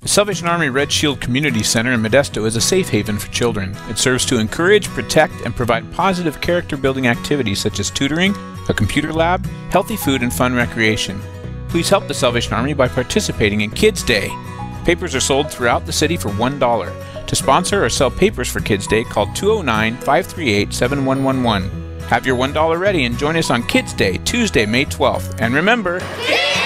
The Salvation Army Red Shield Community Center in Modesto is a safe haven for children. It serves to encourage, protect, and provide positive character-building activities such as tutoring, a computer lab, healthy food, and fun recreation. Please help the Salvation Army by participating in Kidz Day. Papers are sold throughout the city for $1. To sponsor or sell papers for Kidz Day, call 209-538-7111. Have your $1 ready and join us on Kidz Day, Tuesday, May 12th. And remember,